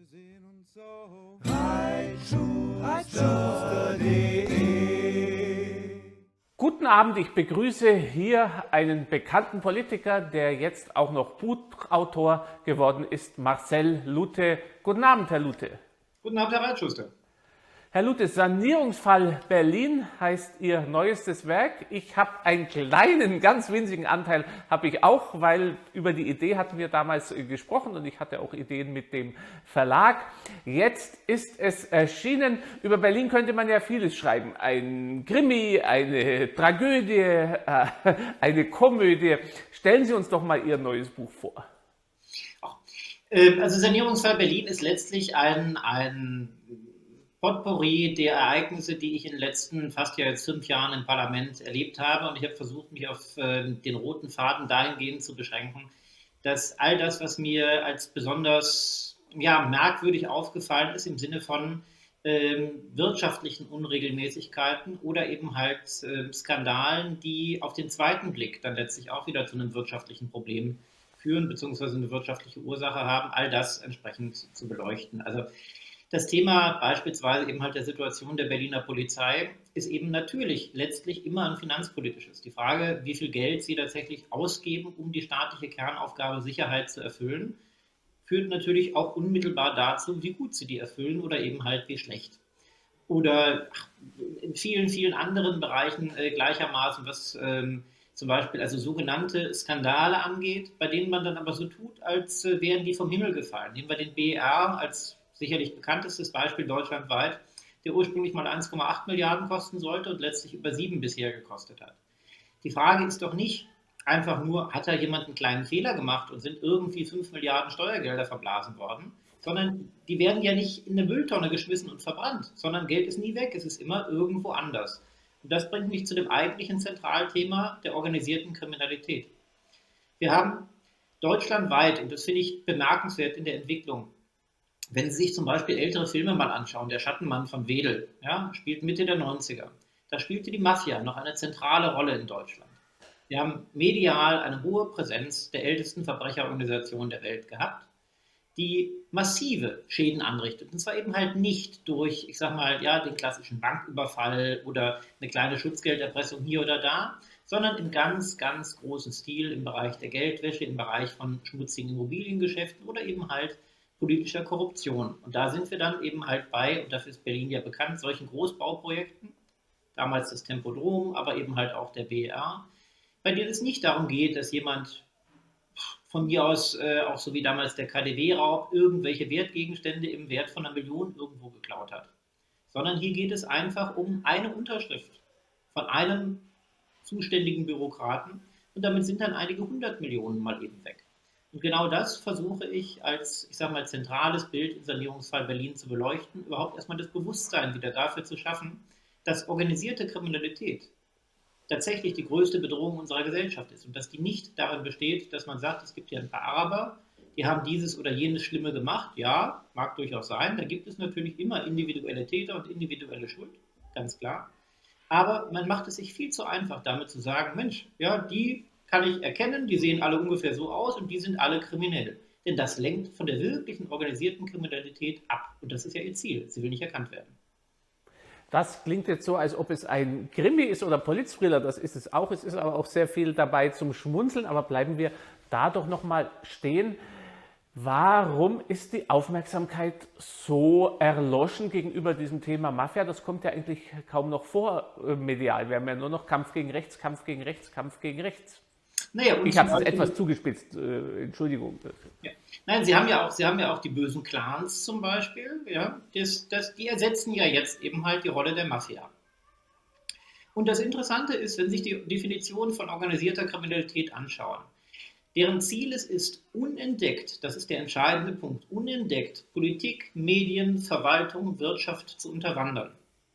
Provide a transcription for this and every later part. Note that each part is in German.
sehen uns so. Reitschuster.de. Guten Abend, ich begrüße hier einen bekannten Politiker, der jetzt auch noch Buchautor geworden ist, Marcel Luthe. Guten Abend, Herr Luthe. Guten Abend, Herr Reitschuster. Herr Luthe, Sanierungsfall Berlin heißt Ihr neuestes Werk. Ich habe einen kleinen, ganz winzigen Anteil, habe ich auch, weil über die Idee hatten wir damals gesprochen und ich hatte auch Ideen mit dem Verlag. Jetzt ist es erschienen. Über Berlin könnte man ja vieles schreiben. Ein Krimi, eine Tragödie, eine Komödie. Stellen Sie uns doch mal Ihr neues Buch vor. Also Sanierungsfall Berlin ist letztlich ein Potpourri der Ereignisse, die ich in den letzten fast jetzt 5 Jahren im Parlament erlebt habe. Und ich habe versucht, mich auf den roten Faden dahingehend zu beschränken, dass all das, was mir als besonders merkwürdig aufgefallen ist, im Sinne von wirtschaftlichen Unregelmäßigkeiten oder eben halt Skandalen, die auf den zweiten Blick dann letztlich auch wieder zu einem wirtschaftlichen Problem führen, beziehungsweise eine wirtschaftliche Ursache haben, all das entsprechend zu beleuchten. Also das Thema beispielsweise eben halt der Situation der Berliner Polizei ist eben natürlich letztlich immer ein finanzpolitisches. Die Frage, wie viel Geld sie tatsächlich ausgeben, um die staatliche Kernaufgabe Sicherheit zu erfüllen, führt natürlich auch unmittelbar dazu, wie gut sie die erfüllen oder eben halt wie schlecht. Oder in vielen, vielen anderen Bereichen gleichermaßen, was zum Beispiel also sogenannte Skandale angeht, bei denen man dann aber so tut, als wären die vom Himmel gefallen. Nehmen wir den BER als sicherlich bekanntestes Beispiel deutschlandweit, der ursprünglich mal 1,8 Milliarden kosten sollte und letztlich über 7 bisher gekostet hat. Die Frage ist doch nicht einfach nur, hat da jemand einen kleinen Fehler gemacht und sind irgendwie 5 Milliarden Steuergelder verblasen worden, sondern die werden ja nicht in eine Mülltonne geschmissen und verbrannt, sondern Geld ist nie weg, es ist immer irgendwo anders. Und das bringt mich zu dem eigentlichen Zentralthema der organisierten Kriminalität. Wir haben deutschlandweit, und das finde ich bemerkenswert in der Entwicklung, wenn Sie sich zum Beispiel ältere Filme mal anschauen, der Schattenmann von Wedel, spielt Mitte der 90er. Da spielte die Mafia noch eine zentrale Rolle in Deutschland. Wir haben medial eine hohe Präsenz der ältesten Verbrecherorganisation der Welt gehabt, die massive Schäden anrichtet. Und zwar eben halt nicht durch, den klassischen Banküberfall oder eine kleine Schutzgelderpressung hier oder da, sondern im ganz, ganz großen Stil im Bereich der Geldwäsche, im Bereich von schmutzigen Immobiliengeschäften oder eben halt politischer Korruption. Und da sind wir dann eben halt bei, und dafür ist Berlin ja bekannt, solchen Großbauprojekten, damals das Tempodrom, aber eben halt auch der BER, bei denen es nicht darum geht, dass jemand von mir aus, auch so wie damals der KaDeWe-Raub, irgendwelche Wertgegenstände im Wert von 1 Million irgendwo geklaut hat. Sondern hier geht es einfach um eine Unterschrift von einem zuständigen Bürokraten und damit sind dann einige 100 Millionen mal eben weg. Und genau das versuche ich als, zentrales Bild im Sanierungsfall Berlin zu beleuchten, überhaupt erstmal das Bewusstsein wieder dafür zu schaffen, dass organisierte Kriminalität tatsächlich die größte Bedrohung unserer Gesellschaft ist und dass die nicht darin besteht, dass man sagt, es gibt hier ein paar Araber, die haben dieses oder jenes Schlimme gemacht. Ja, mag durchaus sein, da gibt es natürlich immer individuelle Täter und individuelle Schuld, ganz klar. Aber man macht es sich viel zu einfach, damit zu sagen, Mensch, die kann ich erkennen, die sehen alle ungefähr so aus und die sind alle kriminell. Denn das lenkt von der wirklichen organisierten Kriminalität ab. Und das ist ja ihr Ziel. Sie will nicht erkannt werden. Das klingt jetzt so, als ob es ein Krimi ist oder Polizthriller. Das ist es auch. Es ist aber auch sehr viel dabei zum Schmunzeln. Aber bleiben wir da doch noch mal stehen. Warum ist die Aufmerksamkeit so erloschen gegenüber diesem Thema Mafia? Das kommt ja eigentlich kaum noch vor medial. Wir haben ja nur noch Kampf gegen rechts, Kampf gegen rechts, Kampf gegen rechts. Ich habe es etwas zugespitzt, Entschuldigung. Ja. Nein, Sie haben ja auch die bösen Clans zum Beispiel, die ersetzen ja jetzt eben halt die Rolle der Mafia. Und das Interessante ist, wenn Sie sich die Definition von organisierter Kriminalität anschauen, deren Ziel es ist, unentdeckt, das ist der entscheidende Punkt, unentdeckt Politik, Medien, Verwaltung, Wirtschaft zu unterwandern.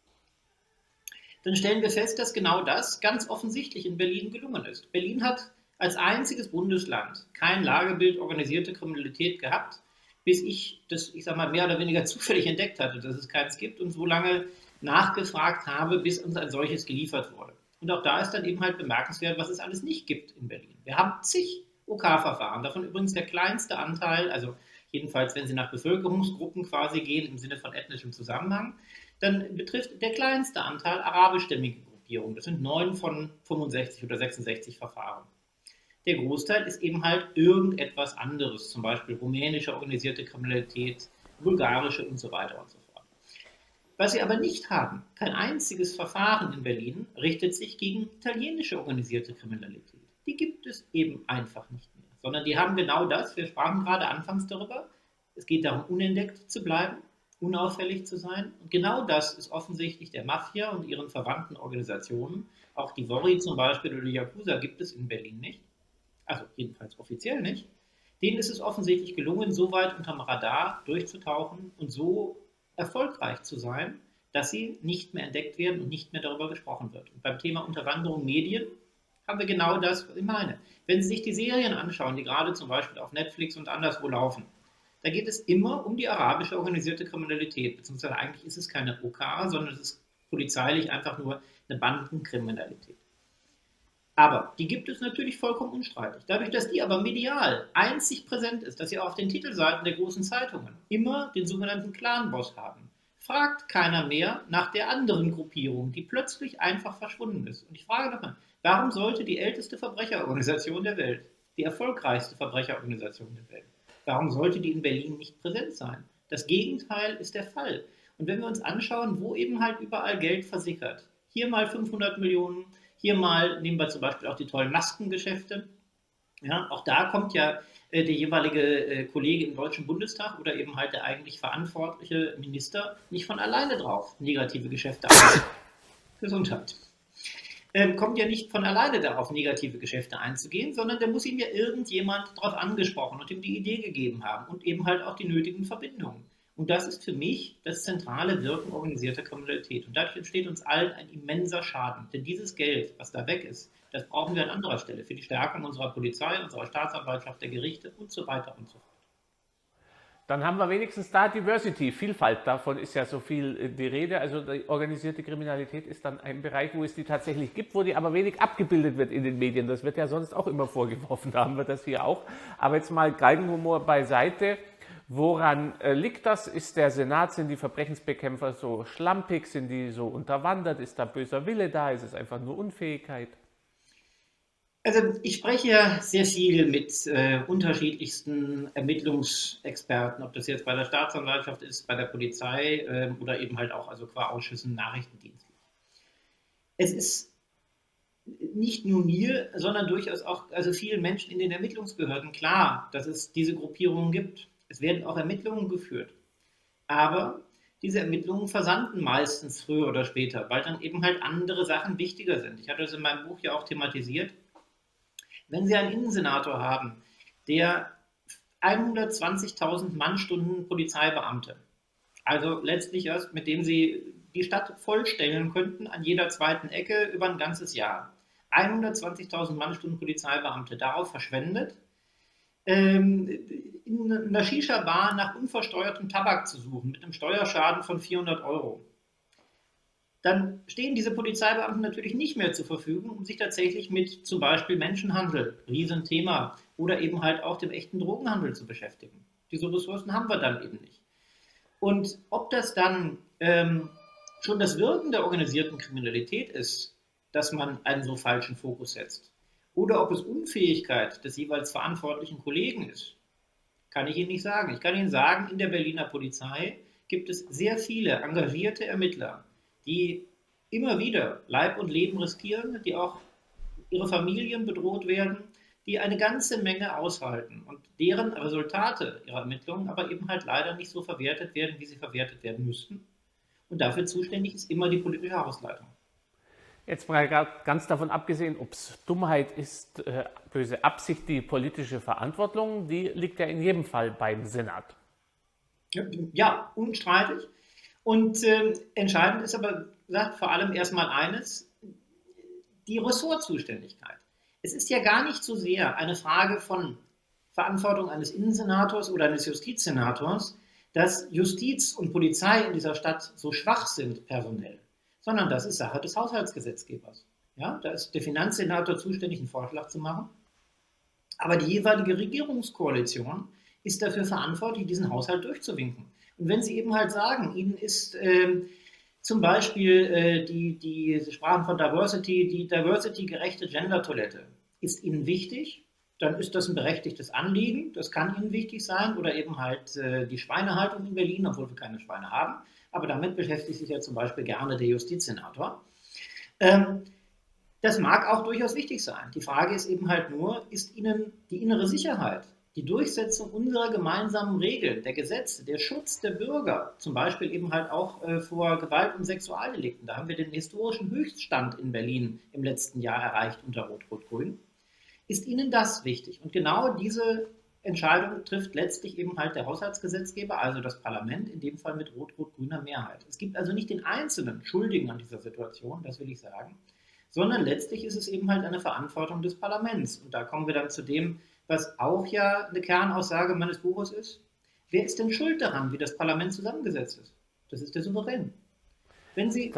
Dann stellen wir fest, dass genau das ganz offensichtlich in Berlin gelungen ist. Berlin hat als einziges Bundesland kein Lagebild organisierte Kriminalität gehabt, bis ich das, mehr oder weniger zufällig entdeckt hatte, dass es keins gibt und so lange nachgefragt habe, bis uns ein solches geliefert wurde. Und auch da ist dann eben halt bemerkenswert, was es alles nicht gibt in Berlin. Wir haben zig OK-Verfahren, davon übrigens der kleinste Anteil, also jedenfalls wenn sie nach Bevölkerungsgruppen quasi gehen, im Sinne von ethnischem Zusammenhang, dann betrifft der kleinste Anteil arabischstämmige Gruppierungen. Das sind 9 von 65 oder 66 Verfahren. Der Großteil ist eben halt irgendetwas anderes, zum Beispiel rumänische organisierte Kriminalität, bulgarische und so weiter und so fort. Was sie aber nicht haben, kein einziges Verfahren in Berlin richtet sich gegen italienische organisierte Kriminalität. Die gibt es eben einfach nicht mehr, sondern die haben genau das, wir sprachen gerade anfangs darüber, es geht darum, unentdeckt zu bleiben, unauffällig zu sein. Und genau das ist offensichtlich der Mafia und ihren verwandten Organisationen, auch die Worry zum Beispiel oder die Yakuza gibt es in Berlin nicht, also jedenfalls offiziell nicht. Denen ist es offensichtlich gelungen, so weit unterm Radar durchzutauchen und so erfolgreich zu sein, dass sie nicht mehr entdeckt werden und nicht mehr darüber gesprochen wird. Und beim Thema Unterwanderung Medien haben wir genau das, was ich meine. Wenn Sie sich die Serien anschauen, die gerade zum Beispiel auf Netflix und anderswo laufen, da geht es immer um die arabische organisierte Kriminalität, beziehungsweise eigentlich ist es keine OK, sondern es ist polizeilich einfach nur eine Bandenkriminalität. Aber die gibt es natürlich vollkommen unstreitig. Dadurch, dass die aber medial einzig präsent ist, dass sie auf den Titelseiten der großen Zeitungen immer den sogenannten Clan-Boss haben, fragt keiner mehr nach der anderen Gruppierung, die plötzlich einfach verschwunden ist. Und ich frage nochmal, warum sollte die älteste Verbrecherorganisation der Welt, die erfolgreichste Verbrecherorganisation der Welt, warum sollte die in Berlin nicht präsent sein? Das Gegenteil ist der Fall. Und wenn wir uns anschauen, wo eben halt überall Geld versickert, hier mal 500 Millionen, hier mal nehmen wir zum Beispiel auch die tollen Maskengeschäfte. Ja, auch da kommt ja der jeweilige Kollege im Deutschen Bundestag oder eben halt der eigentlich verantwortliche Minister nicht von alleine drauf, negative Geschäfte Gesundheit. Kommt ja nicht von alleine darauf, negative Geschäfte einzugehen, sondern da muss ihm ja irgendjemand darauf angesprochen und ihm die Idee gegeben haben und eben halt auch die nötigen Verbindungen. Und das ist für mich das zentrale Wirken organisierter Kriminalität. Und dadurch entsteht uns allen ein immenser Schaden. Denn dieses Geld, was da weg ist, das brauchen wir an anderer Stelle für die Stärkung unserer Polizei, unserer Staatsanwaltschaft, der Gerichte und so weiter und so fort. Dann haben wir wenigstens da Diversity, Vielfalt. Davon ist ja so viel die Rede. Also die organisierte Kriminalität ist dann ein Bereich, wo es die tatsächlich gibt, wo die aber wenig abgebildet wird in den Medien. Das wird ja sonst auch immer vorgeworfen, da haben wir das hier auch. Aber jetzt mal Galgenhumor beiseite. Woran liegt das? Ist der Senat, sind die Verbrechensbekämpfer so schlampig, sind die so unterwandert? Ist da böser Wille da? Ist es einfach nur Unfähigkeit? Also ich spreche ja sehr viel mit unterschiedlichsten Ermittlungsexperten, ob das jetzt bei der Staatsanwaltschaft ist, bei der Polizei oder eben halt auch also qua Ausschüssen nachrichtendienstlich. Es ist nicht nur mir, sondern durchaus auch also vielen Menschen in den Ermittlungsbehörden klar, dass es diese Gruppierungen gibt. Es werden auch Ermittlungen geführt. Aber diese Ermittlungen versanden meistens früher oder später, weil dann eben halt andere Sachen wichtiger sind. Ich hatte das in meinem Buch ja auch thematisiert. Wenn Sie einen Innensenator haben, der 120.000 Mannstunden Polizeibeamte, also letztlich erst, mit dem Sie die Stadt vollstellen könnten an jeder zweiten Ecke über ein ganzes Jahr, 120.000 Mannstunden Polizeibeamte darauf verschwendet, in einer Shisha-Bar nach unversteuertem Tabak zu suchen, mit einem Steuerschaden von 400 €. Dann stehen diese Polizeibeamten natürlich nicht mehr zur Verfügung, um sich tatsächlich mit zum Beispiel Menschenhandel, Riesenthema, oder eben halt auch dem echten Drogenhandel zu beschäftigen. Diese Ressourcen haben wir dann eben nicht. Und ob das dann schon das Wirken der organisierten Kriminalität ist, dass man einen so falschen Fokus setzt, oder ob es Unfähigkeit des jeweils verantwortlichen Kollegen ist, kann ich Ihnen nicht sagen. Ich kann Ihnen sagen, in der Berliner Polizei gibt es sehr viele engagierte Ermittler, die immer wieder Leib und Leben riskieren, die auch ihre Familien bedroht werden, die eine ganze Menge aushalten und deren Resultate ihrer Ermittlungen aber eben halt leider nicht so verwertet werden, wie sie verwertet werden müssten. Und dafür zuständig ist immer die politische Hausleitung. Jetzt mal ganz davon abgesehen, ob es Dummheit ist, böse Absicht, die politische Verantwortung, die liegt ja in jedem Fall beim Senat. Ja, unstreitig. Und entscheidend ist aber, sagt vor allem erstmal eines, die Ressortzuständigkeit. Es ist ja gar nicht so sehr eine Frage von Verantwortung eines Innensenators oder eines Justizsenators, dass Justiz und Polizei in dieser Stadt so schwach sind personell, sondern das ist Sache des Haushaltsgesetzgebers. Ja, da ist der Finanzsenator zuständig, einen Vorschlag zu machen. Aber die jeweilige Regierungskoalition ist dafür verantwortlich, diesen Haushalt durchzuwinken. Und wenn Sie eben halt sagen, Ihnen ist zum Beispiel Sie sprachen von Diversity, die diversity-gerechte Gender-Toilette ist Ihnen wichtig, dann ist das ein berechtigtes Anliegen, das kann Ihnen wichtig sein, oder eben halt die Schweinehaltung in Berlin, obwohl wir keine Schweine haben, aber damit beschäftigt sich ja zum Beispiel gerne der Justizsenator. Das mag auch durchaus wichtig sein. Die Frage ist eben halt nur, ist Ihnen die innere Sicherheit, die Durchsetzung unserer gemeinsamen Regeln, der Gesetze, der Schutz der Bürger, zum Beispiel eben halt auch vor Gewalt- und Sexualdelikten, da haben wir den historischen Höchststand in Berlin im letzten Jahr erreicht unter Rot-Rot-Grün, ist Ihnen das wichtig? Und genau diese Entscheidung trifft letztlich eben halt der Haushaltsgesetzgeber, also das Parlament, in dem Fall mit rot-rot-grüner Mehrheit. Es gibt also nicht den einzelnen Schuldigen an dieser Situation, das will ich sagen, sondern letztlich ist es eben halt eine Verantwortung des Parlaments. Und da kommen wir dann zu dem, was auch ja eine Kernaussage meines Buches ist. Wer ist denn schuld daran, wie das Parlament zusammengesetzt ist? Das ist der Souverän. Wenn Sie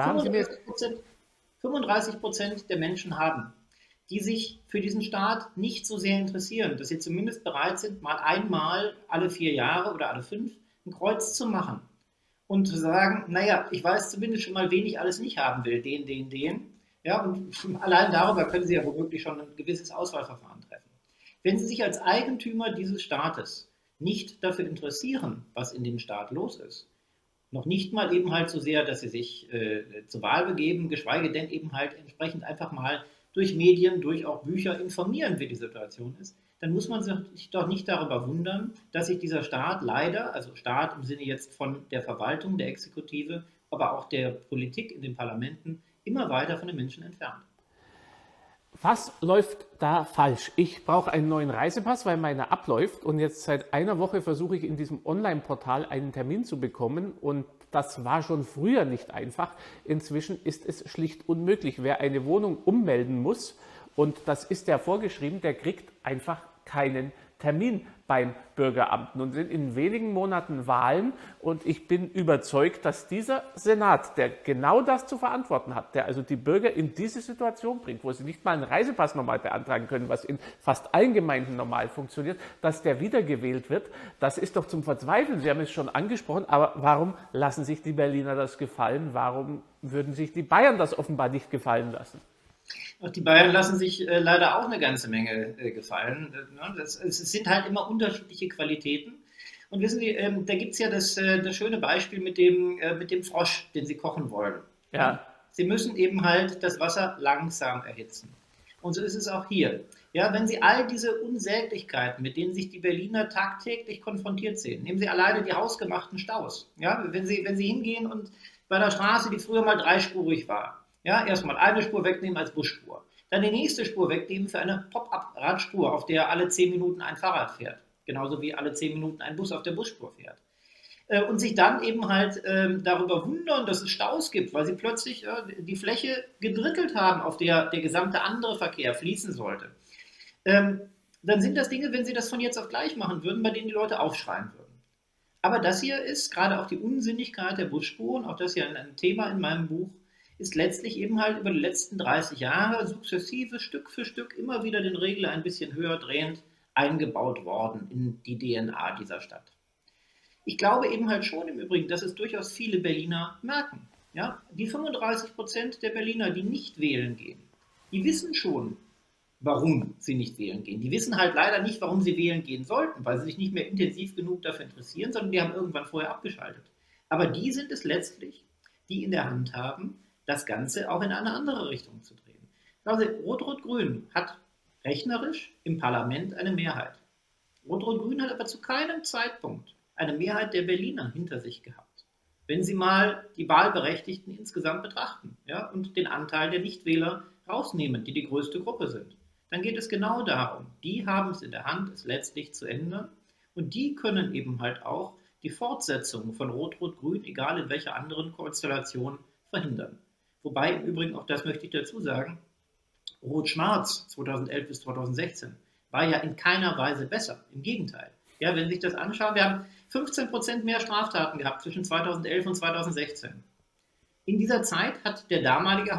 35% der Menschen haben, die sich für diesen Staat nicht so sehr interessieren, dass sie zumindest bereit sind, mal einmal alle 4 Jahre oder alle 5 ein Kreuz zu machen und zu sagen, naja, ich weiß zumindest schon mal, wen ich alles nicht haben will, den. Ja, und allein darüber können Sie ja womöglich schon ein gewisses Auswahlverfahren treffen. Wenn Sie sich als Eigentümer dieses Staates nicht dafür interessieren, was in dem Staat los ist, noch nicht mal eben halt so sehr, dass Sie sich zur Wahl begeben, geschweige denn eben halt entsprechend einfach mal durch Medien, durch auch Bücher informieren, wie die Situation ist, dann muss man sich doch nicht darüber wundern, dass sich dieser Staat leider, also Staat im Sinne jetzt von der Verwaltung, der Exekutive, aber auch der Politik in den Parlamenten, immer weiter von den Menschen entfernt. Was läuft da falsch? Ich brauche einen neuen Reisepass, weil meiner abläuft, und jetzt seit einer Woche versuche ich in diesem Online-Portal einen Termin zu bekommen, und das war schon früher nicht einfach. Inzwischen ist es schlicht unmöglich. Wer eine Wohnung ummelden muss, und das ist ja vorgeschrieben, der kriegt einfach keinen Termin beim Bürgeramt. Nun sind in wenigen Monaten Wahlen, und ich bin überzeugt, dass dieser Senat, der genau das zu verantworten hat, der also die Bürger in diese Situation bringt, wo sie nicht mal einen Reisepass normal beantragen können, was in fast allen Gemeinden normal funktioniert, dass der wiedergewählt wird. Das ist doch zum Verzweifeln. Sie haben es schon angesprochen, aber warum lassen sich die Berliner das gefallen? Warum würden sich die Bayern das offenbar nicht gefallen lassen? Auch die Bayern lassen sich leider auch eine ganze Menge gefallen. Es sind halt immer unterschiedliche Qualitäten. Und wissen Sie, da gibt es ja das schöne Beispiel mit dem Frosch, den Sie kochen wollen. Ja. Sie müssen eben halt das Wasser langsam erhitzen. Und so ist es auch hier. Ja, wenn Sie all diese Unsäglichkeiten, mit denen sich die Berliner tagtäglich konfrontiert sehen, nehmen Sie alleine die hausgemachten Staus. Ja, wenn Sie hingehen und bei der Straße, die früher mal dreispurig war, ja, erstmal eine Spur wegnehmen als Busspur. Dann die nächste Spur wegnehmen für eine Pop-up-Radspur, auf der alle 10 Minuten ein Fahrrad fährt. Genauso wie alle 10 Minuten ein Bus auf der Busspur fährt. Und sich dann eben halt darüber wundern, dass es Staus gibt, weil sie plötzlich die Fläche gedrittelt haben, auf der der gesamte andere Verkehr fließen sollte. Dann sind das Dinge, wenn sie das von jetzt auf gleich machen würden, bei denen die Leute aufschreien würden. Aber das hier ist gerade auch die Unsinnigkeit der Busspuren, auch das hier ein Thema in meinem Buch, ist letztlich eben halt über die letzten 30 Jahre sukzessive Stück für Stück immer wieder den Regler ein bisschen höher drehend eingebaut worden in die DNA dieser Stadt. Ich glaube eben halt schon im Übrigen, dass es durchaus viele Berliner merken. Ja? Die 35% der Berliner, die nicht wählen gehen, die wissen schon, warum sie nicht wählen gehen. Die wissen halt leider nicht, warum sie wählen gehen sollten, weil sie sich nicht mehr intensiv genug dafür interessieren, sondern die haben irgendwann vorher abgeschaltet. Aber die sind es letztlich, die in der Hand haben, das Ganze auch in eine andere Richtung zu drehen. Also Rot-Rot-Grün hat rechnerisch im Parlament eine Mehrheit. Rot-Rot-Grün hat aber zu keinem Zeitpunkt eine Mehrheit der Berliner hinter sich gehabt. Wenn Sie mal die Wahlberechtigten insgesamt betrachten, ja, und den Anteil der Nichtwähler rausnehmen, die die größte Gruppe sind, dann geht es genau darum, die haben es in der Hand, es letztlich zu ändern, und die können eben halt auch die Fortsetzung von Rot-Rot-Grün, egal in welcher anderen Konstellation, verhindern. Wobei im Übrigen, auch das möchte ich dazu sagen, Rot-Schwarz 2011 bis 2016 war ja in keiner Weise besser. Im Gegenteil. Ja, wenn Sie sich das anschauen, wir haben 15% mehr Straftaten gehabt zwischen 2011 und 2016. In dieser Zeit hat der damalige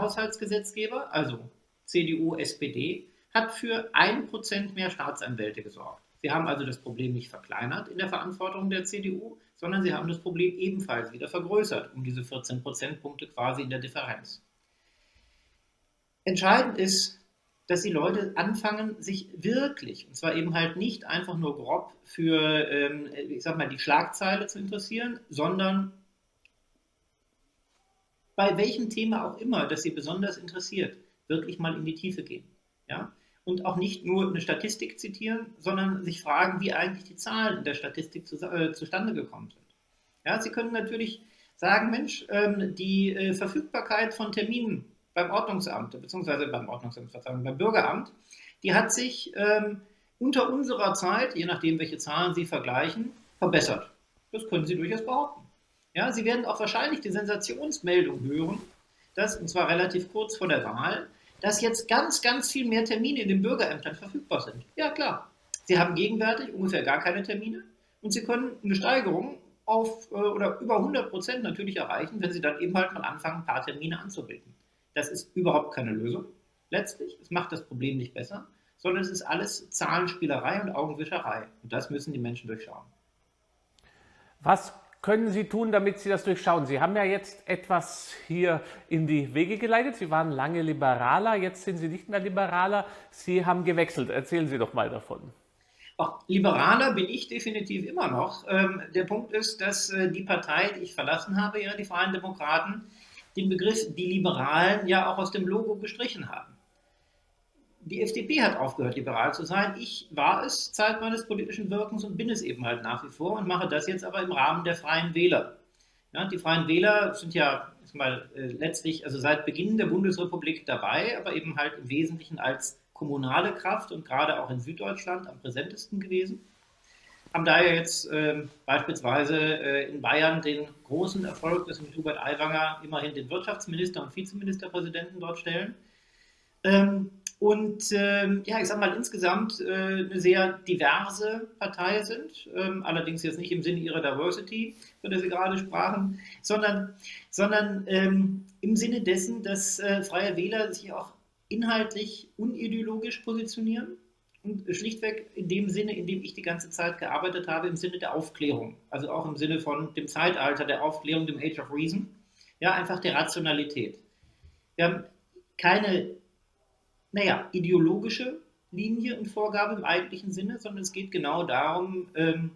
Haushaltsgesetzgeber, also CDU, SPD, hat für 1% mehr Staatsanwälte gesorgt. Wir haben also das Problem nicht verkleinert in der Verantwortung der CDU, sondern sie haben das Problem ebenfalls wieder vergrößert, um diese 14 Prozentpunkte quasi in der Differenz. Entscheidend ist, dass die Leute anfangen, sich wirklich, und zwar eben halt nicht einfach nur grob für, ich sag mal, die Schlagzeile zu interessieren, sondern bei welchem Thema auch immer, das sie besonders interessiert, wirklich mal in die Tiefe gehen. Ja? Und auch nicht nur eine Statistik zitieren, sondern sich fragen, wie eigentlich die Zahlen in der Statistik zustande gekommen sind. Ja, Sie können natürlich sagen, Mensch, die Verfügbarkeit von Terminen beim Ordnungsamt, beziehungsweise beim Bürgeramt, die hat sich unter unserer Zeit, je nachdem, welche Zahlen Sie vergleichen, verbessert. Das können Sie durchaus behaupten. Ja, Sie werden auch wahrscheinlich die Sensationsmeldung hören, dass, und zwar relativ kurz vor der Wahl, dass jetzt ganz, ganz viel mehr Termine in den Bürgerämtern verfügbar sind. Ja, klar. Sie haben gegenwärtig ungefähr gar keine Termine und Sie können eine Steigerung auf oder über 100% natürlich erreichen, wenn Sie dann eben halt mal anfangen, ein paar Termine anzubieten. Das ist überhaupt keine Lösung. Letztlich, es macht das Problem nicht besser, sondern es ist alles Zahlenspielerei und Augenwischerei. Und das müssen die Menschen durchschauen. Was können Sie tun, damit Sie das durchschauen? Sie haben ja jetzt etwas hier in die Wege geleitet. Sie waren lange Liberaler, jetzt sind Sie nicht mehr Liberaler. Sie haben gewechselt. Erzählen Sie doch mal davon. Auch Liberaler bin ich definitiv immer noch. Der Punkt ist, dass die Partei, die ich verlassen habe, ja, die Freien Demokraten, den Begriff die Liberalen ja auch aus dem Logo gestrichen haben. Die FDP hat aufgehört, liberal zu sein. Ich war es Zeit meines politischen Wirkens und bin es eben halt nach wie vor und mache das jetzt aber im Rahmen der Freien Wähler. Ja, die Freien Wähler sind ja letztlich, also seit Beginn der Bundesrepublik dabei, aber eben halt im Wesentlichen als kommunale Kraft und gerade auch in Süddeutschland am präsentesten gewesen. Haben daher jetzt beispielsweise in Bayern den großen Erfolg, dass mit Hubert Aiwanger immerhin den Wirtschaftsminister und Vizeministerpräsidenten dort stellen. Ja, ich sag mal, insgesamt eine sehr diverse Partei sind, allerdings jetzt nicht im Sinne ihrer Diversity, von der Sie gerade sprachen, sondern im Sinne dessen, dass Freie Wähler sich auch inhaltlich unideologisch positionieren und schlichtweg in dem Sinne, in dem ich die ganze Zeit gearbeitet habe, im Sinne der Aufklärung, also auch im Sinne von dem Zeitalter der Aufklärung, dem Age of Reason, ja, einfach der Rationalität. Wir haben keine ideologische Linie und Vorgabe im eigentlichen Sinne, sondern es geht genau darum,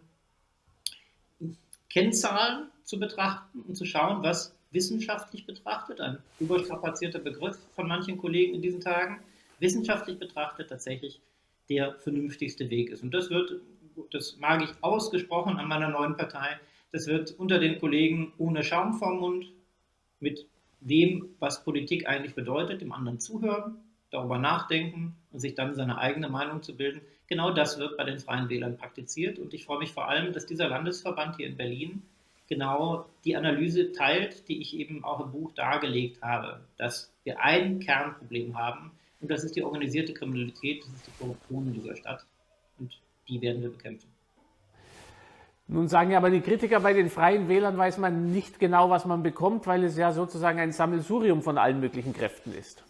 Kennzahlen zu betrachten und zu schauen, was wissenschaftlich betrachtet, ein überstrapazierter Begriff von manchen Kollegen in diesen Tagen, wissenschaftlich betrachtet tatsächlich der vernünftigste Weg ist. Und das mag ich ausgesprochen an meiner neuen Partei, das wird unter den Kollegen ohne Schaum vorm Mund, mit dem, was Politik eigentlich bedeutet, dem anderen zuhören, darüber nachdenken und sich dann seine eigene Meinung zu bilden. Genau das wird bei den Freien Wählern praktiziert und ich freue mich vor allem, dass dieser Landesverband hier in Berlin genau die Analyse teilt, die ich eben auch im Buch dargelegt habe, dass wir ein Kernproblem haben und das ist die organisierte Kriminalität, das ist die Korruption in dieser Stadt und die werden wir bekämpfen. Nun sagen ja aber die Kritiker, bei den Freien Wählern weiß man nicht genau, was man bekommt, weil es ja sozusagen ein Sammelsurium von allen möglichen Kräften ist.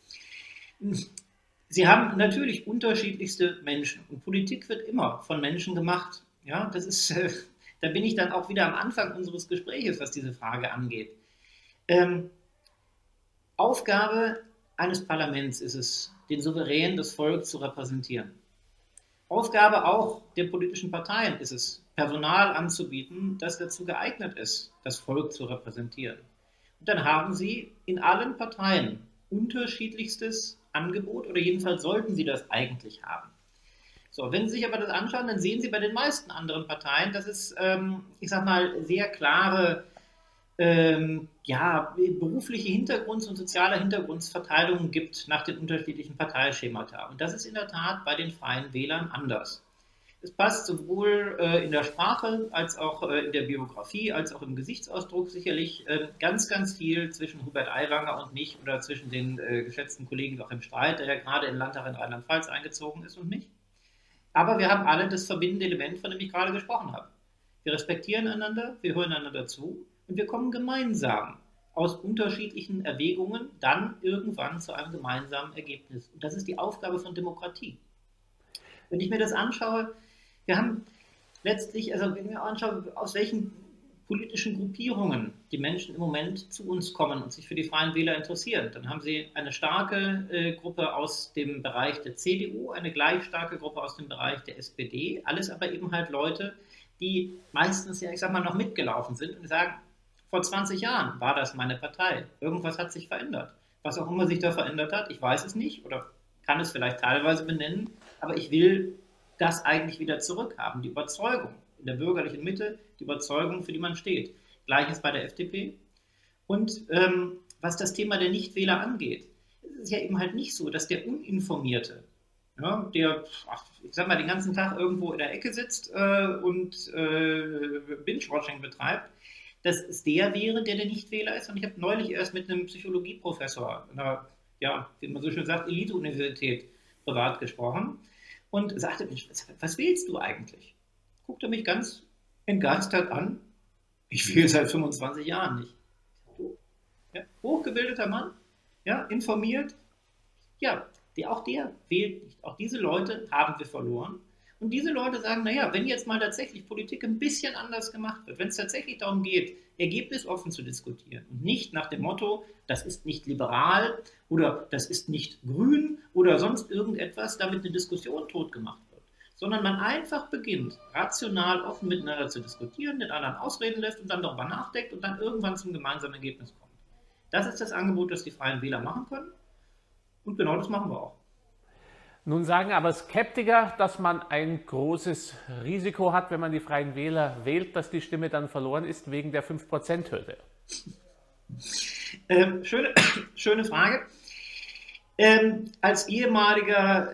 Sie haben natürlich unterschiedlichste Menschen und Politik wird immer von Menschen gemacht. Ja, das ist, da bin ich dann auch wieder am Anfang unseres Gesprächs, was diese Frage angeht. Aufgabe eines Parlaments ist es, den Souverän, das Volk zu repräsentieren. Aufgabe auch der politischen Parteien ist es, Personal anzubieten, das dazu geeignet ist, das Volk zu repräsentieren. Und dann haben Sie in allen Parteien unterschiedlichstes Angebot oder jedenfalls sollten sie das eigentlich haben. So, wenn Sie sich aber das anschauen, dann sehen Sie bei den meisten anderen Parteien, dass es, ich sag mal, sehr klare berufliche Hintergrunds- und soziale Hintergrundsverteilungen gibt nach den unterschiedlichen Parteischemata. Und das ist in der Tat bei den Freien Wählern anders. Es passt sowohl in der Sprache als auch in der Biografie, als auch im Gesichtsausdruck sicherlich ganz, ganz viel zwischen Hubert Aiwanger und mich oder zwischen den geschätzten Kollegen Joachim Streit, der ja gerade in den Landtag in Rheinland-Pfalz eingezogen ist, und mich. Aber wir haben alle das verbindende Element, von dem ich gerade gesprochen habe. Wir respektieren einander, wir hören einander zu und wir kommen gemeinsam aus unterschiedlichen Erwägungen dann irgendwann zu einem gemeinsamen Ergebnis. Und das ist die Aufgabe von Demokratie. Wenn ich mir das anschaue, Wir haben letztlich, also wenn wir anschauen, aus welchen politischen Gruppierungen die Menschen im Moment zu uns kommen und sich für die Freien Wähler interessieren, dann haben sie eine starke Gruppe aus dem Bereich der CDU, eine gleich starke Gruppe aus dem Bereich der SPD, alles aber eben halt Leute, die meistens, ja, ich sag mal, noch mitgelaufen sind und sagen, vor 20 Jahren war das meine Partei. Irgendwas hat sich verändert. Was auch immer sich da verändert hat, ich weiß es nicht oder kann es vielleicht teilweise benennen, aber ich will das eigentlich wieder zurückhaben, die Überzeugung in der bürgerlichen Mitte, die Überzeugung, für die man steht. Gleiches bei der FDP. Und was das Thema der Nichtwähler angeht, ist es ja eben halt nicht so, dass der Uninformierte, ja, der, ich sag mal, den ganzen Tag irgendwo in der Ecke sitzt und Binge-Watching betreibt, dass es der wäre, der Nichtwähler ist. Und ich habe neulich erst mit einem Psychologieprofessor einer, ja, wie man so schön sagt, Elite-Universität privat gesprochen und sagte, Mensch, was wählst du eigentlich? Guckte mich ganz entgeistert an. Ich wähle seit 25 Jahren nicht. Ja, hochgebildeter Mann, ja, informiert. Ja, auch der wählt nicht. Auch diese Leute haben wir verloren. Und diese Leute sagen, naja, wenn jetzt mal tatsächlich Politik ein bisschen anders gemacht wird, wenn es tatsächlich darum geht, ergebnisoffen zu diskutieren und nicht nach dem Motto, das ist nicht liberal oder das ist nicht grün oder sonst irgendetwas, damit eine Diskussion totgemacht wird, sondern man einfach beginnt, rational offen miteinander zu diskutieren, den anderen ausreden lässt und dann darüber nachdenkt und dann irgendwann zum gemeinsamen Ergebnis kommt. Das ist das Angebot, das die Freien Wähler machen können und genau das machen wir auch. Nun sagen aber Skeptiker, dass man ein großes Risiko hat, wenn man die Freien Wähler wählt, dass die Stimme dann verloren ist wegen der 5%-Hürde. Schöne Frage. Als ehemaliger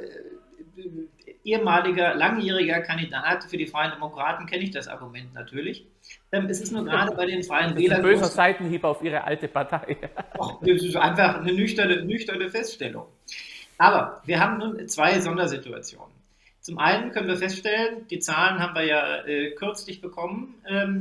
langjähriger Kandidat für die Freien Demokraten kenne ich das Argument natürlich. Es ist nur gerade bei den Freien Wählern... Das ist ein böser Seitenhieb auf Ihre alte Partei. Das ist einfach eine nüchterne Feststellung. Aber wir haben nun zwei Sondersituationen. Zum einen können wir feststellen, die Zahlen haben wir ja kürzlich bekommen,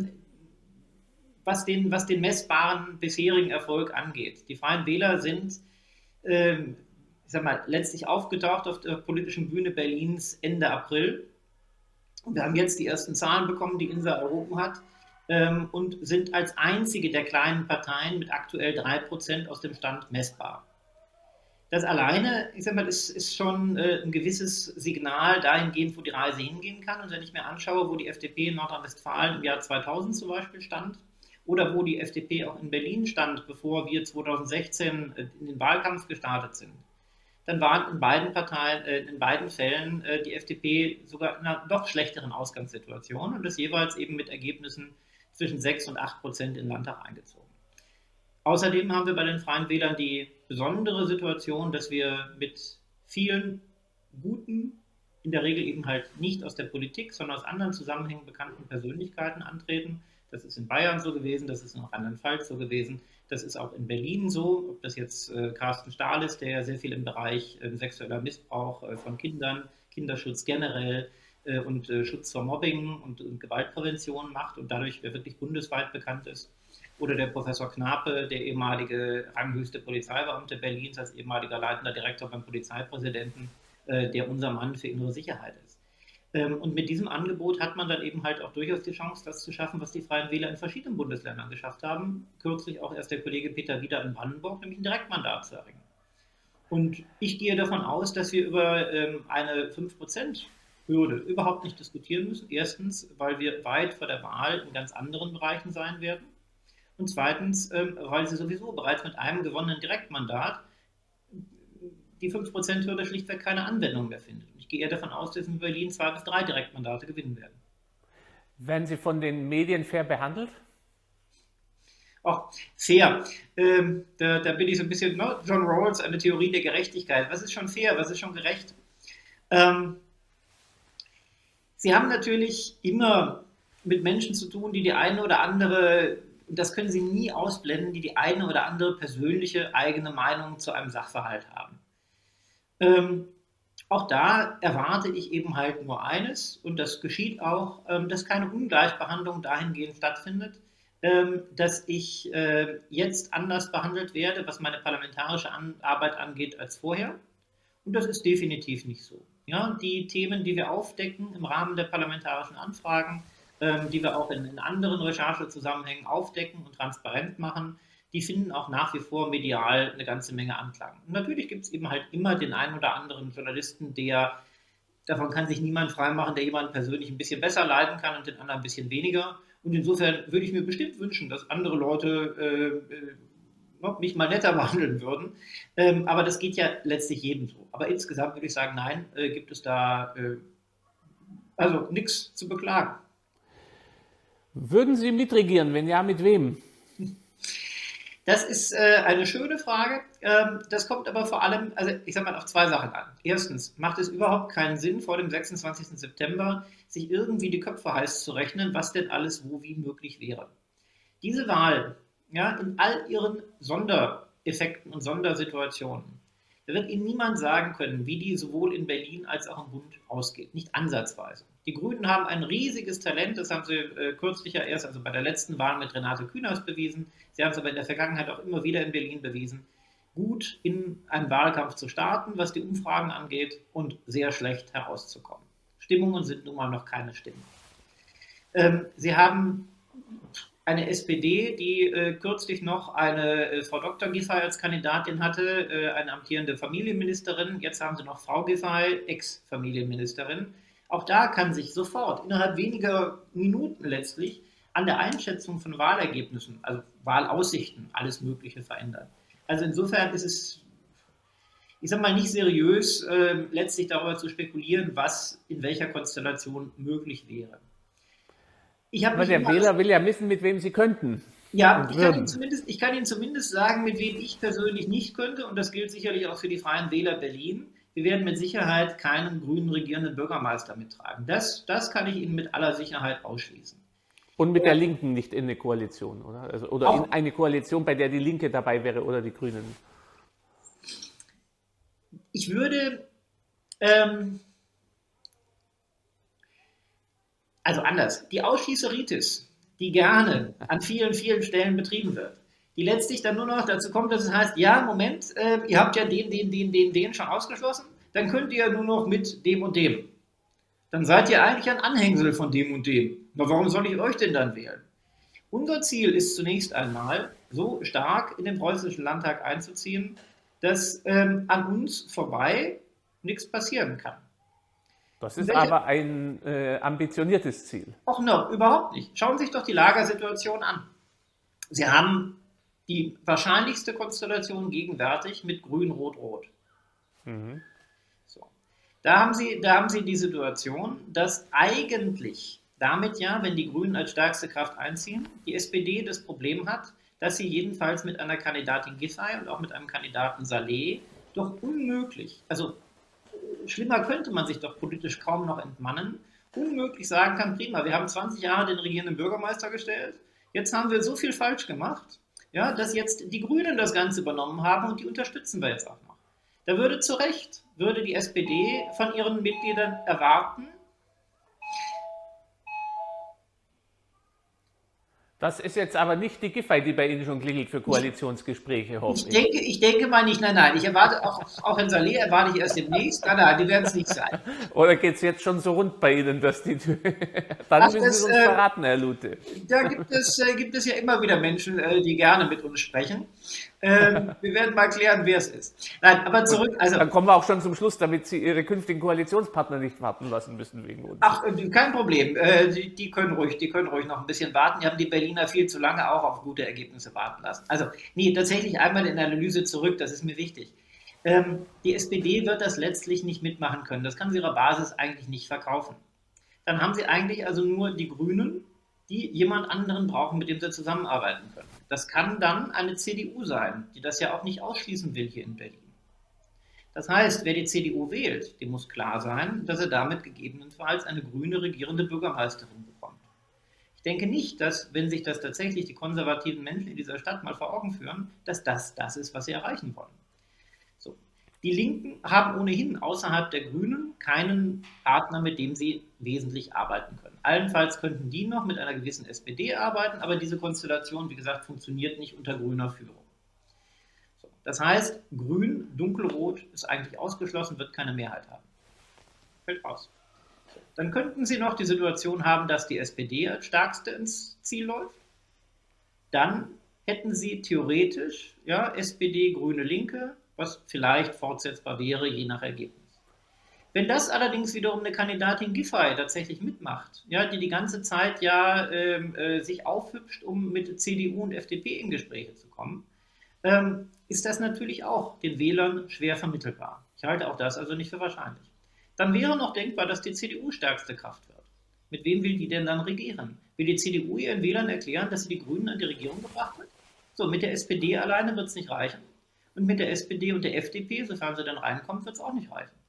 was den messbaren bisherigen Erfolg angeht. Die Freien Wähler sind, ich sag mal, letztlich aufgetaucht auf der politischen Bühne Berlins Ende April. Und wir haben jetzt die ersten Zahlen bekommen, die INSA erhoben hat, und sind als einzige der kleinen Parteien mit aktuell 3% aus dem Stand messbar. Das alleine, ich sag mal, ist schon ein gewisses Signal dahingehend, wo die Reise hingehen kann. Und wenn ich mir anschaue, wo die FDP in Nordrhein-Westfalen im Jahr 2000 zum Beispiel stand oder wo die FDP auch in Berlin stand, bevor wir 2016 in den Wahlkampf gestartet sind, dann waren in beiden Fällen die FDP sogar in einer doch schlechteren Ausgangssituation und das jeweils eben mit Ergebnissen zwischen 6 und 8% in den Landtag eingezogen. Außerdem haben wir bei den Freien Wählern die besondere Situation, dass wir mit vielen guten, in der Regel eben halt nicht aus der Politik, sondern aus anderen Zusammenhängen bekannten Persönlichkeiten antreten. Das ist in Bayern so gewesen, das ist in Rheinland-Pfalz so gewesen, das ist auch in Berlin so, ob das jetzt Carsten Stahl ist, der sehr viel im Bereich sexueller Missbrauch von Kindern, Kinderschutz generell und Schutz vor Mobbing und Gewaltprävention macht und dadurch wirklich bundesweit bekannt ist. Oder der Professor Knape, der ehemalige ranghöchste Polizeibeamte Berlins, als ehemaliger leitender Direktor beim Polizeipräsidenten, der unser Mann für innere Sicherheit ist. Und mit diesem Angebot hat man dann eben halt auch durchaus die Chance, das zu schaffen, was die Freien Wähler in verschiedenen Bundesländern geschafft haben. Kürzlich auch erst der Kollege Peter Wieder in Brandenburg, nämlich ein Direktmandat zu erringen. Und ich gehe davon aus, dass wir über eine 5%-Hürde überhaupt nicht diskutieren müssen. Erstens, weil wir weit vor der Wahl in ganz anderen Bereichen sein werden. Und zweitens, weil sie sowieso bereits mit einem gewonnenen Direktmandat die 5%-Hürde schlichtweg keine Anwendung mehr findet. Ich gehe eher davon aus, dass in Berlin 2 bis 3 Direktmandate gewinnen werden. Werden Sie von den Medien fair behandelt? Auch fair. Da bin ich so ein bisschen, no, John Rawls, eine Theorie der Gerechtigkeit. Was ist schon fair? Was ist schon gerecht? Sie haben natürlich immer mit Menschen zu tun, die eine oder andere, das können Sie nie ausblenden, die eine oder andere persönliche eigene Meinung zu einem Sachverhalt haben. Auch da erwarte ich eben halt nur eines, und das geschieht auch, dass keine Ungleichbehandlung dahingehend stattfindet, dass ich jetzt anders behandelt werde, was meine parlamentarische Arbeit angeht, als vorher. Und das ist definitiv nicht so. Ja, die Themen, die wir aufdecken im Rahmen der parlamentarischen Anfragen, die wir auch in anderen Recherchezusammenhängen aufdecken und transparent machen, die finden auch nach wie vor medial eine ganze Menge Anklang. Und natürlich gibt es eben halt immer den einen oder anderen Journalisten, davon kann sich niemand freimachen, der jemanden persönlich ein bisschen besser leiden kann und den anderen ein bisschen weniger. Und insofern würde ich mir bestimmt wünschen, dass andere Leute mich mal netter behandeln würden. Aber das geht ja letztlich jedem so. Aber insgesamt würde ich sagen, nein, gibt es da also nichts zu beklagen. Würden Sie mitregieren? Wenn ja, mit wem? Das ist eine schöne Frage. Das kommt aber vor allem, also ich sage mal, auf zwei Sachen an. Erstens, macht es überhaupt keinen Sinn, vor dem 26. September sich irgendwie die Köpfe heiß zu rechnen, was denn alles wo wie möglich wäre. Diese Wahl, ja, in all ihren Sondereffekten und Sondersituationen, da wird Ihnen niemand sagen können, wie die sowohl in Berlin als auch im Bund ausgeht. Nicht ansatzweise. Die Grünen haben ein riesiges Talent, das haben sie kürzlich ja erst, also bei der letzten Wahl mit Renate Künast bewiesen. Sie haben es aber in der Vergangenheit auch immer wieder in Berlin bewiesen, gut in einen Wahlkampf zu starten, was die Umfragen angeht, und sehr schlecht herauszukommen. Stimmungen sind nun mal noch keine Stimmen. Sie haben eine SPD, die kürzlich noch eine Frau Dr. Giffey als Kandidatin hatte, eine amtierende Familienministerin. Jetzt haben sie noch Frau Giffey, Ex-Familienministerin. Auch da kann sich sofort, innerhalb weniger Minuten letztlich, an der Einschätzung von Wahlergebnissen, also Wahlaussichten, alles Mögliche verändern. Also insofern ist es, ich sage mal, nicht seriös, letztlich darüber zu spekulieren, was in welcher Konstellation möglich wäre. Aber der Wähler will ja wissen, mit wem Sie könnten. Ja, ich kann Ihnen zumindest sagen, mit wem ich persönlich nicht könnte, und das gilt sicherlich auch für die Freien Wähler Berlin. Wir werden mit Sicherheit keinen grünen regierenden Bürgermeister mittragen. Das kann ich Ihnen mit aller Sicherheit ausschließen. Und mit der Linken nicht in eine Koalition, oder? Also, oder in eine Koalition, bei der die Linke dabei wäre oder die Grünen? Ich würde, also anders, die Ausschließeritis, die gerne an vielen, vielen Stellen betrieben wird, die letztlich dann nur noch dazu kommt, dass es heißt, ja, Moment, ihr habt ja den schon ausgeschlossen, dann könnt ihr nur noch mit dem und dem. Dann seid ihr eigentlich ein Anhängsel von dem und dem. Na, warum soll ich euch denn dann wählen? Unser Ziel ist zunächst einmal, so stark in den Preußischen Landtag einzuziehen, dass an uns vorbei nichts passieren kann. Das ist aber ein ambitioniertes Ziel. Auch noch, überhaupt nicht. Schauen Sie sich doch die Lagersituation an. Sie haben die wahrscheinlichste Konstellation gegenwärtig mit Grün-Rot-Rot. Mhm. So. Da haben Sie die Situation, dass eigentlich damit ja, wenn die Grünen als stärkste Kraft einziehen, die SPD das Problem hat, dass sie jedenfalls mit einer Kandidatin Giffey und auch mit einem Kandidaten Saleh doch unmöglich, also schlimmer könnte man sich doch politisch kaum noch entmannen, unmöglich sagen kann, prima, wir haben 20 Jahre den regierenden Bürgermeister gestellt, jetzt haben wir so viel falsch gemacht, ja, dass jetzt die Grünen das Ganze übernommen haben und die unterstützen wir jetzt auch noch. Da würde zu Recht, würde die SPD von ihren Mitgliedern erwarten. Das ist jetzt aber nicht die Giffey, die bei Ihnen schon klingelt für Koalitionsgespräche, hoffe ich. Ich denke mal nicht, nein. Ich erwarte auch in Saleh erwarte ich erst demnächst. Nein, die werden es nicht sein. Oder geht es jetzt schon so rund bei Ihnen, dass die dann müssen Sie uns verraten, Herr Lute. Da gibt es ja immer wieder Menschen, die gerne mit uns sprechen. Wir werden mal klären, wer es ist. Nein, aber zurück. Also, dann kommen wir auch schon zum Schluss, damit Sie Ihre künftigen Koalitionspartner nicht warten lassen müssen wegen uns. Ach, kein Problem. Die können ruhig noch ein bisschen warten. Die haben die Berliner viel zu lange auch auf gute Ergebnisse warten lassen. Also, nee, tatsächlich einmal in der Analyse zurück, das ist mir wichtig. Die SPD wird das letztlich nicht mitmachen können. Das kann sie ihrer Basis eigentlich nicht verkaufen. Dann haben sie eigentlich also nur die Grünen, die jemand anderen brauchen, mit dem sie zusammenarbeiten können. Das kann dann eine CDU sein, die das ja auch nicht ausschließen will hier in Berlin. Das heißt, wer die CDU wählt, dem muss klar sein, dass er damit gegebenenfalls eine grüne regierende Bürgermeisterin bekommt. Ich denke nicht, dass, wenn sich das tatsächlich die konservativen Menschen in dieser Stadt mal vor Augen führen, dass das ist, was sie erreichen wollen. So. Die Linken haben ohnehin außerhalb der Grünen keinen Partner, mit dem sie wesentlich arbeiten können. Allenfalls könnten die noch mit einer gewissen SPD arbeiten, aber diese Konstellation, wie gesagt, funktioniert nicht unter grüner Führung. So. Das heißt, grün, dunkelrot ist eigentlich ausgeschlossen, wird keine Mehrheit haben. fällt raus. Dann könnten Sie noch die Situation haben, dass die SPD als stärkste ins Ziel läuft. Dann hätten Sie theoretisch SPD, Grüne, Linke, was vielleicht fortsetzbar wäre, je nach Ergebnis. Wenn das allerdings wiederum eine Kandidatin Giffey tatsächlich mitmacht, die die ganze Zeit sich aufhübscht, um mit CDU und FDP in Gespräche zu kommen, ist das natürlich auch den Wählern schwer vermittelbar. Ich halte auch das also nicht für wahrscheinlich. Dann wäre noch denkbar, dass die CDU stärkste Kraft wird. Mit wem will die denn dann regieren? Will die CDU ihren Wählern erklären, dass sie die Grünen an die Regierung gebracht hat? So, mit der SPD alleine wird es nicht reichen. Und mit der SPD und der FDP, sofern sie dann reinkommt, wird es auch nicht reichen.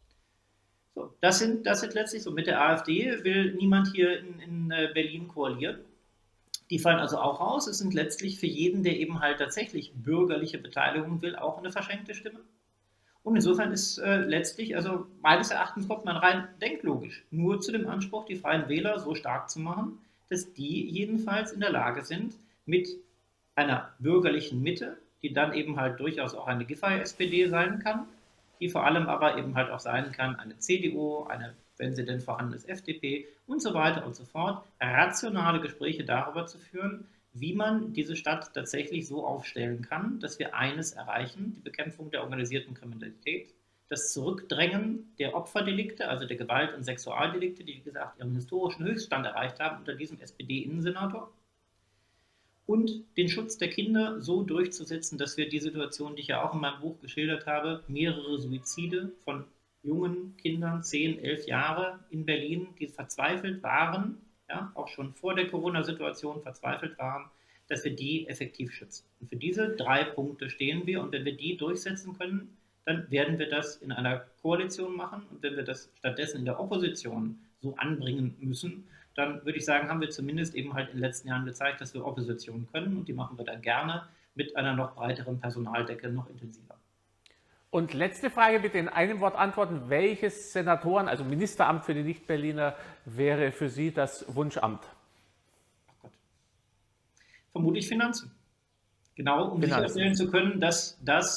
So, das sind letztlich so. Mit der AfD will niemand hier in Berlin koalieren. Die fallen also auch raus. Es sind letztlich für jeden, der eben halt tatsächlich bürgerliche Beteiligung will, auch eine verschenkte Stimme. Und insofern ist letztlich, also meines Erachtens kommt man rein denklogisch nur zu dem Anspruch, die Freien Wähler so stark zu machen, dass die jedenfalls in der Lage sind, mit einer bürgerlichen Mitte, die dann eben halt durchaus auch eine Giffey-SPD sein kann, die vor allem aber eben halt auch sein kann, eine CDU, eine, wenn sie denn vorhanden ist, FDP und so weiter und so fort, rationale Gespräche darüber zu führen, wie man diese Stadt tatsächlich so aufstellen kann, dass wir eines erreichen, die Bekämpfung der organisierten Kriminalität, das Zurückdrängen der Opferdelikte, also der Gewalt- und Sexualdelikte, die, wie gesagt, ihren historischen Höchststand erreicht haben unter diesem SPD-Innensenator, und den Schutz der Kinder so durchzusetzen, dass wir die Situation, die ich ja auch in meinem Buch geschildert habe, mehrere Suizide von jungen Kindern, 10, 11 Jahre in Berlin, die verzweifelt waren, auch schon vor der Corona-Situation verzweifelt waren, dass wir die effektiv schützen. Und für diese 3 Punkte stehen wir, und wenn wir die durchsetzen können, dann werden wir das in einer Koalition machen, und wenn wir das stattdessen in der Opposition so anbringen müssen, dann würde ich sagen, haben wir zumindest eben halt in den letzten Jahren gezeigt, dass wir Opposition können, und die machen wir dann gerne mit einer noch breiteren Personaldecke noch intensiver. Und letzte Frage, bitte in einem Wort antworten. Welches Senatoren, also Ministeramt für die Nicht-Berliner, wäre für Sie das Wunschamt? Ach Gott. Vermutlich Finanzen. Genau, um sicherstellen zu können, dass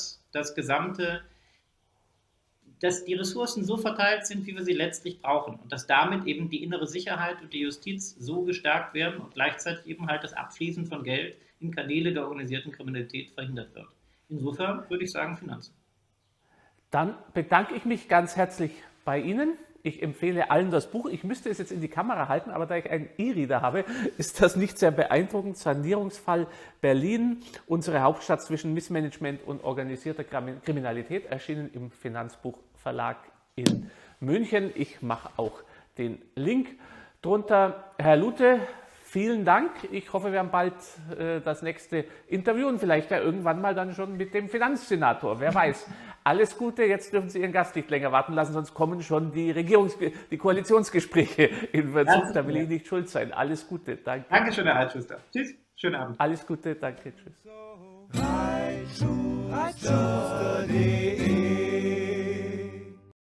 die Ressourcen so verteilt sind, wie wir sie letztlich brauchen, und dass damit eben die innere Sicherheit und die Justiz so gestärkt werden und gleichzeitig eben halt das Abfließen von Geld in Kanäle der organisierten Kriminalität verhindert wird. Insofern würde ich sagen Finanzen. Dann bedanke ich mich ganz herzlich bei Ihnen. Ich empfehle allen das Buch. Ich müsste es jetzt in die Kamera halten, aber da ich einen E-Reader habe, ist das nicht sehr beeindruckend. Sanierungsfall Berlin, unsere Hauptstadt zwischen Missmanagement und organisierter Kriminalität, erschienen im Finanzbuchverlag in München. Ich mache auch den Link drunter. Herr Lute, vielen Dank. Ich hoffe, wir haben bald das nächste Interview und vielleicht ja irgendwann mal dann schon mit dem Finanzsenator. Wer weiß. Alles Gute. Jetzt dürfen Sie Ihren Gast nicht länger warten lassen, sonst kommen schon die Koalitionsgespräche in Verzug. Da will ich nicht schuld sein. Alles Gute. Danke. Dankeschön, Herr Altschuster. Tschüss. Schönen Abend. Alles Gute. Danke. Tschüss.